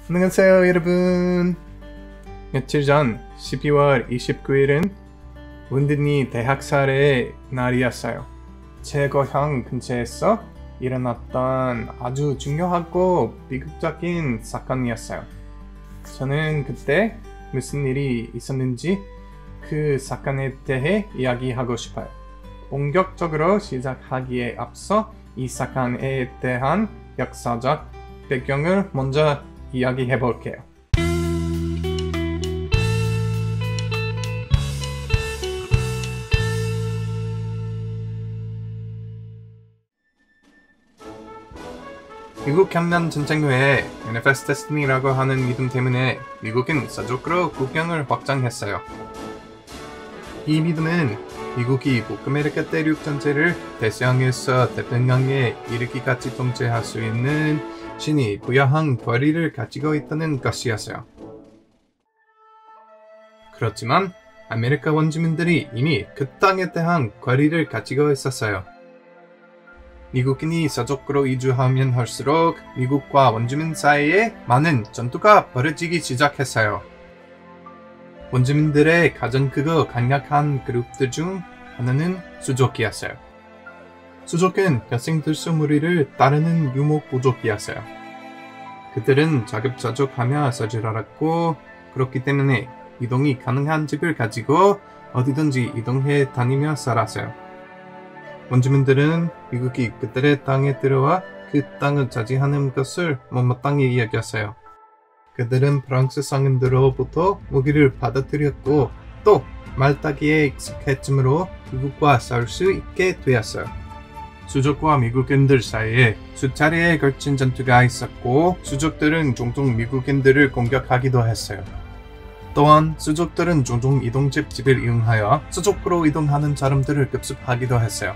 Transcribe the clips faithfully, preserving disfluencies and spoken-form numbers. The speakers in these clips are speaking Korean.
안녕하세요 여러분. 며칠 전 십이월 이십구일은 윈드니 대학살의 날이었어요. 제 고향 근처에서 일어났던 아주 중요하고 비극적인 사건이었어요. 저는 그때 무슨 일이 있었는지 그 사건에 대해 이야기하고 싶어요. 본격적으로 시작하기에 앞서 이 사건에 대한 역사적 배경을 먼저 이야기해 볼게요. 미국 혁명 전쟁 후에 Manifest Destiny라고 하는 믿음 때문에 미국은 서쪽으로 국경을 확장했어요. 이 믿음은 미국이 북아메리카 대륙 전체를 대서양에서 태평양에 이르기까지 통제할 수 있는 신이 부여한 권리를 가지고 있다는 것이었어요. 그렇지만 아메리카 원주민들이 이미 그 땅에 대한 권리를 가지고 있었어요. 미국인이 서쪽으로 이주하면 할수록 미국과 원주민 사이에 많은 전투가 벌어지기 시작했어요. 원주민들의 가장 크고 강력한 그룹들 중 하나는 수족이었어요. 수족은 여생들수 무리를 따르는 유목 부족이었어요. 그들은 자급자족하며 서질알았고 그렇기 때문에 이동이 가능한 집을 가지고 어디든지 이동해 다니며 살았어요. 원주민들은 미국이 그들의 땅에 들어와 그 땅을 차지하는 것을 못마땅히 여겼어요. 그들은 프랑스 상인들로부터 무기를 받아들였고 또 말타기에 익숙했으므로 미국과 싸울 수 있게 되었어요. 수족과 미국인들 사이에 수차례에 걸친 전투가 있었고 수족들은 종종 미국인들을 공격하기도 했어요. 또한 수족들은 종종 이동집 집을 이용하여 수족으로 이동하는 사람들을 급습하기도 했어요.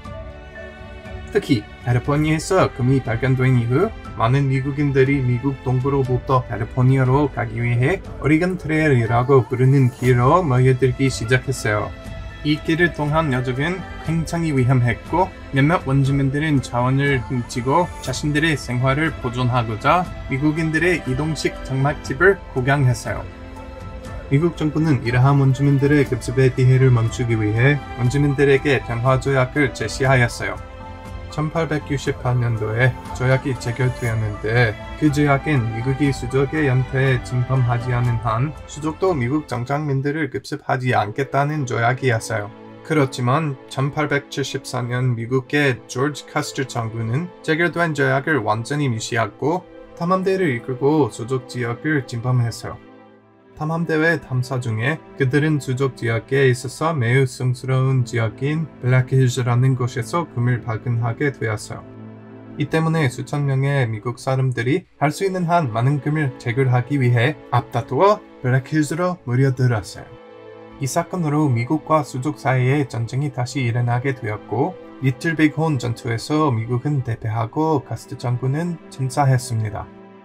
특히 캘리포니아에서 금이 발견된 이후 많은 미국인들이 미국 동부로부터 캘리포니아로 가기 위해 오리건 트레일이라고 부르는 길로 모여들기 시작했어요. 이 길을 통한 여정은 굉장히 위험했고 몇몇 원주민들은 자원을 훔치고 자신들의 생활을 보존하고자 미국인들의 이동식 장막집을 복양했어요. 미국 정부는 이러한 원주민들의 급습의 피해를 멈추기 위해 원주민들에게 평화조약을 제시하였어요. 천팔백육십팔년도에 조약이 체결되었는데 그 조약은 미국이 수족의 연태에 침범하지 않은 한 수족도 미국 정착민들을 급습하지 않겠다는 조약이었어요. 그렇지만 천팔백칠십사년 미국의 조지 카스터 장군은 체결된 조약을 완전히 무시하고 탐험대를 이끌고 수족 지역을 침범했어요. 탐험대회 탐사 중에 그들은 수족 지역에 있어서 매우 성스러운 지역인 블랙힐즈라는 곳에서 금을 발견하게 되었어요. 이 때문에 수천 명의 미국 사람들이 할 수 있는 한 많은 금을 채굴하기 위해 앞다투어 블랙힐즈로 몰려들었어요. 이 사건으로 미국과 수족 사이에 전쟁이 다시 일어나게 되었고 리틀 비ghorn 전투에서 미국은 대패하고 카스터 장군은 전사했습니다.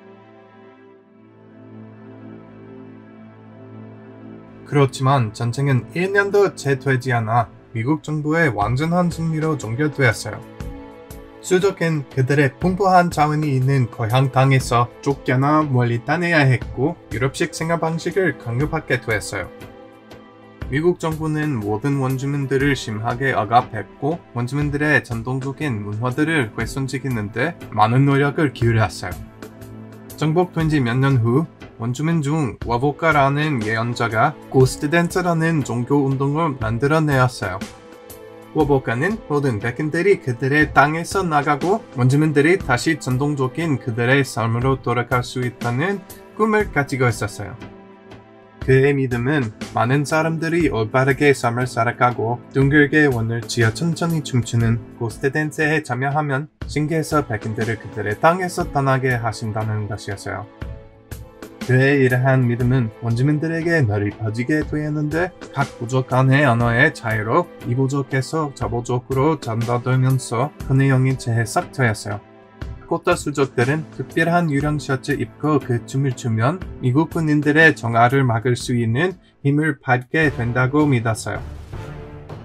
그렇지만 전쟁은 일 년도 채 되지 않아 미국 정부의 완전한 승리로 종결되었어요. 수족은 그들의 풍부한 자원이 있는 고향 땅에서 쫓겨나 멀리 다녀야 했고 유럽식 생활 방식을 강요받게 되었어요. 미국 정부는 모든 원주민들을 심하게 억압했고 원주민들의 전통적인 문화들을 훼손시키는데 많은 노력을 기울였어요. 정복된 지 몇 년 후 원주민 중 워보카라는 예언자가 고스트댄스라는 종교운동을 만들어내었어요. 워보카는 모든 백인들이 그들의 땅에서 나가고 원주민들이 다시 전통적인 그들의 삶으로 돌아갈 수 있다는 꿈을 가지고 있었어요. 그의 믿음은 많은 사람들이 올바르게 삶을 살아가고 둥글게 원을 지어 천천히 춤추는 고스트댄스에 참여하면 신기해서 백인들을 그들의 땅에서 떠나게 하신다는 것이었어요. 그의 이러한 믿음은 원주민들에게 널리 퍼지게 되었는데 각 부족 간의 언어의 차이로 이 부족에서 저 부족으로 전달되면서 그 내용이 재해석되었어요. 코타 수족들은 특별한 유령 셔츠 입고 그 춤을 추면 미국 군인들의 정화를 막을 수 있는 힘을 받게 된다고 믿었어요.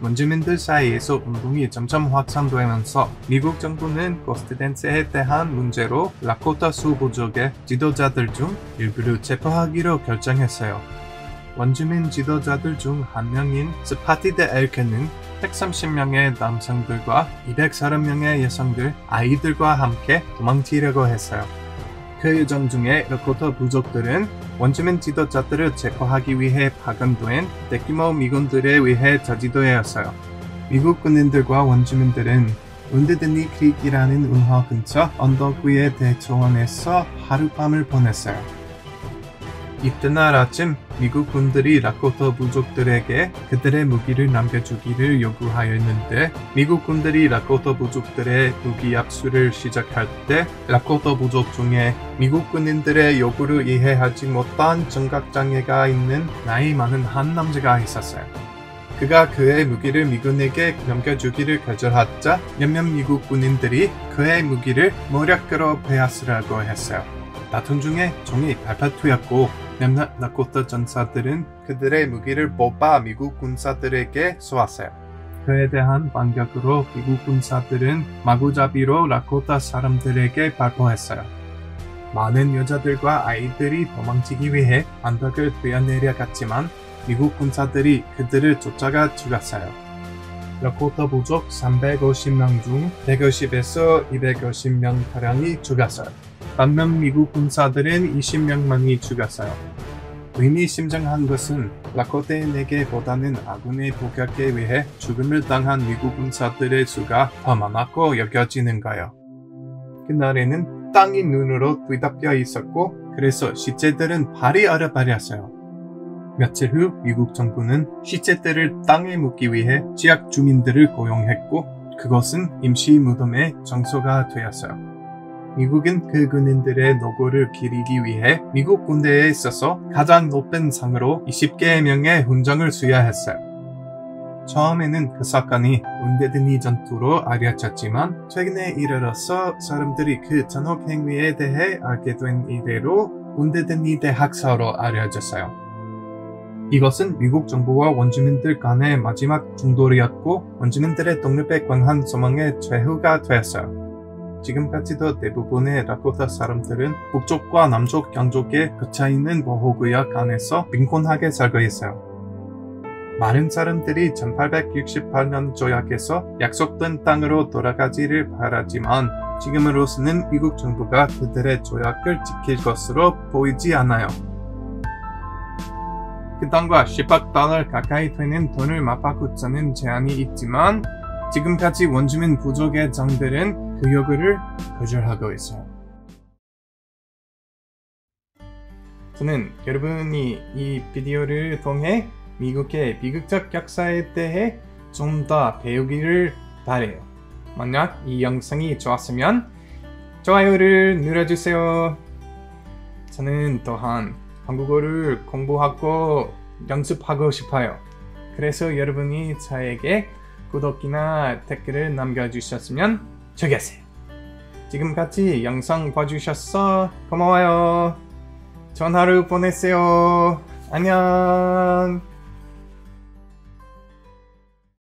원주민들 사이에서 운동이 점점 확산되면서 미국 정부는 고스트댄스에 대한 문제로 라코타 수부족의 지도자들 중 일부를 체포하기로 결정했어요. 원주민 지도자들 중 한 명인 스파티드 엘케는 백삼십 명의 남성들과 이백삼십 명의 여성들, 아이들과 함께 도망치려고 했어요. 그 여정 중에 라코타 부족들은 원주민 지도자들을 체포하기 위해 파견된 대규모 미군들에 의해 저지되었어요. 미국 군인들과 원주민들은 운데드니 크릭이라는 운하 근처 언덕 위의 대초원에서 하룻밤을 보냈어요. 이튿날 아침 미국 군들이 라코타 부족들에게 그들의 무기를 남겨주기를 요구하였는데 미국 군들이 라코타 부족들의 무기 압수를 시작할 때 라코타 부족 중에 미국 군인들의 요구를 이해하지 못한 청각장애가 있는 나이 많은 한 남자가 있었어요. 그가 그의 무기를 미군에게 넘겨주기를 거절하자 몇몇 미국 군인들이 그의 무기를 모략으로 빼앗으라고 했어요. 다툼 중에 총이 발발 튀었고 몇몇 라코타 전사들은 그들의 무기를 뽑아 미국 군사들에게 쏘았어요. 그에 대한 반격으로 미국 군사들은 마구잡이로 라코타 사람들에게 발포했어요. 많은 여자들과 아이들이 도망치기 위해 언덕을 뛰어내려갔지만 미국 군사들이 그들을 쫓아가 죽였어요. 라코타 부족 삼백오십 명 중 백오십에서 이백오십 명가량이 죽었어요. 반면 미국 군사들은 이십 명만이 죽었어요. 의미심장한 것은 라코타인에게보다는 아군의 폭격에 의해 죽음을 당한 미국 군사들의 수가 더 많았고 여겨지는 거예요. 그날에는 땅이 눈으로 뒤덮여 있었고 그래서 시체들은 발이 얼어버렸어요. 며칠 후 미국 정부는 시체들을 땅에 묻기 위해 지역 주민들을 고용했고 그것은 임시 무덤의 장소가 되었어요. 미국은 그 군인들의 노고를 기리기 위해 미국 군대에 있어서 가장 높은 상으로 이십 개 명의 훈장을 수여했어요. 처음에는 그 사건이 운데드니 전투로 알려졌지만 최근에 이르러서 사람들이 그 전혹 행위에 대해 알게 된 이래로 운데드니 대학사로 알려졌어요. 이것은 미국 정부와 원주민들 간의 마지막 충돌이었고 원주민들의 독립에 관한 소망의 최후가 되었어요. 지금까지도 대부분의 라코타 사람들은 북쪽과 남쪽 양쪽에 긋혀있는 보호구역 안에서 빈곤하게 살고 있어요. 많은 사람들이 천팔백육십팔 년 조약에서 약속된 땅으로 돌아가지를 바라지만 지금으로서는 미국 정부가 그들의 조약을 지킬 것으로 보이지 않아요. 그 땅과 십억 달러 가까이 되는 돈을 맞바꾸자는 제안이 있지만 지금까지 원주민 부족의 장들은 그 요구를 거절하고 있어요. 저는 여러분이 이 비디오를 통해 미국의 비극적 역사에 대해 좀 더 배우기를 바래요. 만약 이 영상이 좋았으면 좋아요를 눌러주세요. 저는 또한 한국어를 공부하고 연습하고 싶어요. 그래서 여러분이 저에게 구독이나 댓글을 남겨주셨으면 좋겠어요. 지금까지 영상 봐주셔서 고마워요. 좋은 하루 보내세요. 안녕.